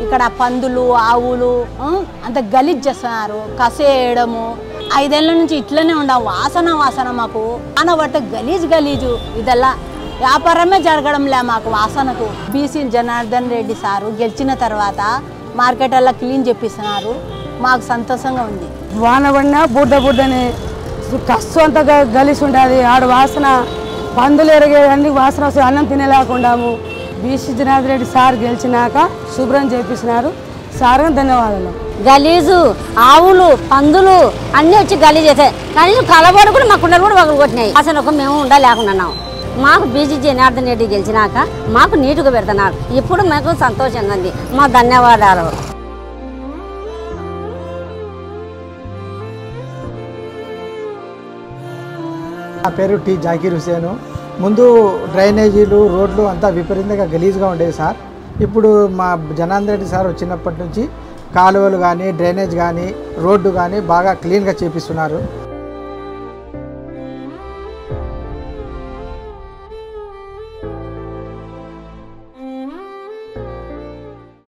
ఇక్కడ పందులు ఆవులు అంత గలీజ్ చేస్తున్నారు, కసేయడము. 5 ఏళ్ల నుంచి ఇట్లనే ఉండాం, వాసన మాకు ఆనబట్ట గలీజు ఇదల్లా వ్యాపారమే జరగడంలే మాకు వాసనకు. బీసీ జనార్దన్ రెడ్డి సారు గెలిచిన తర్వాత మార్కెట్ అలా క్లీన్ చేపిస్తున్నారు, మాకు సంతోషంగా ఉంది. వాన పడినా బుడ్డని కష్టం అంతా గలీసి ఉంటుంది, ఆడ వాసన పందులు ఎరగే అన్ని వాసన వస్తాయి, అన్నం తినలేకుండాము. బీసీ జనార్దన్ రెడ్డి సార్ గెలిచినాక శుభ్రం చేపిస్తున్నారు, సార్ ధన్యవాదాలు. గలీజు ఆవులు పందులు అన్నీ వచ్చి గలీజ్ అవుతాయి, కానీ కలబడి కూడా మా కుండలు కూడా పగలు కొట్టినాయి. అసలు మేము ఉండలేకున్నాం. మాకు బీసీ జనార్దన్ రెడ్డి గెలిచినాక మాకు నీటుగా పెడుతున్నారు, ఇప్పుడు మాకు సంతోషంగా ఉంది. మా ధన్యవాదాలు. నా పేరు టి జాకీర్ హుసేను. ముందు డ్రైనేజీలు రోడ్లు అంతా విపరీతంగా గలీజ్గా ఉండేవి సార్. ఇప్పుడు మా జనార్దన్ రెడ్డి సార్ వచ్చినప్పటి నుంచి కాలువలు కానీ డ్రైనేజ్ కానీ రోడ్డు కానీ బాగా క్లీన్గా చేపిస్తున్నారు.